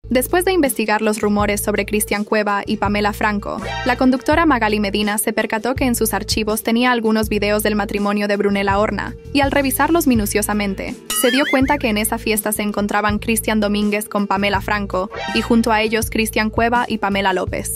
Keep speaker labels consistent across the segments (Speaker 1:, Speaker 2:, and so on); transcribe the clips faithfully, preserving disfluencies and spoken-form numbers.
Speaker 1: Después de investigar los rumores sobre Cristian Cueva y Pamela Franco, la conductora Magali Medina se percató que en sus archivos tenía algunos videos del matrimonio de Brunella Horna, y al revisarlos minuciosamente, se dio cuenta que en esa fiesta se encontraban Cristian Domínguez con Pamela Franco, y junto a ellos Cristian Cueva y Pamela López.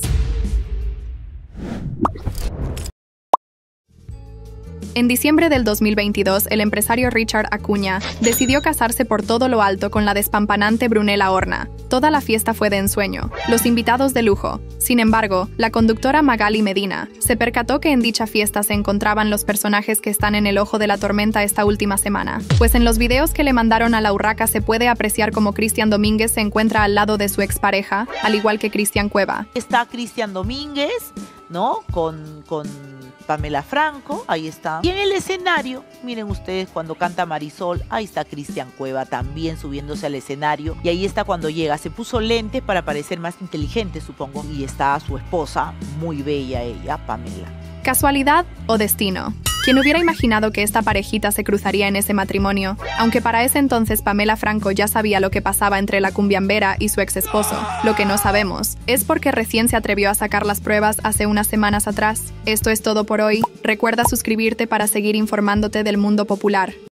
Speaker 1: En diciembre del dos mil veintidós, el empresario Richard Acuña decidió casarse por todo lo alto con la despampanante Brunella Horna. Toda la fiesta fue de ensueño, los invitados de lujo. Sin embargo, la conductora Magali Medina se percató que en dicha fiesta se encontraban los personajes que están en el ojo de la tormenta esta última semana, pues en los videos que le mandaron a la urraca se puede apreciar como Cristian Domínguez se encuentra al lado de su expareja, al igual que Cristian Cueva.
Speaker 2: Está Cristian Domínguez, ¿no? Con... con... Pamela Franco, ahí está. Y en el escenario, miren ustedes cuando canta Marisol, ahí está Cristian Cueva también subiéndose al escenario. Y ahí está cuando llega, se puso lentes para parecer más inteligente, supongo. Y está su esposa, muy bella ella, Pamela.
Speaker 1: ¿Casualidad o destino? ¿Quién hubiera imaginado que esta parejita se cruzaría en ese matrimonio? Aunque para ese entonces Pamela Franco ya sabía lo que pasaba entre la cumbiambera y su ex esposo. Lo que no sabemos es porque recién se atrevió a sacar las pruebas hace unas semanas atrás. Esto es todo por hoy. Recuerda suscribirte para seguir informándote del mundo popular.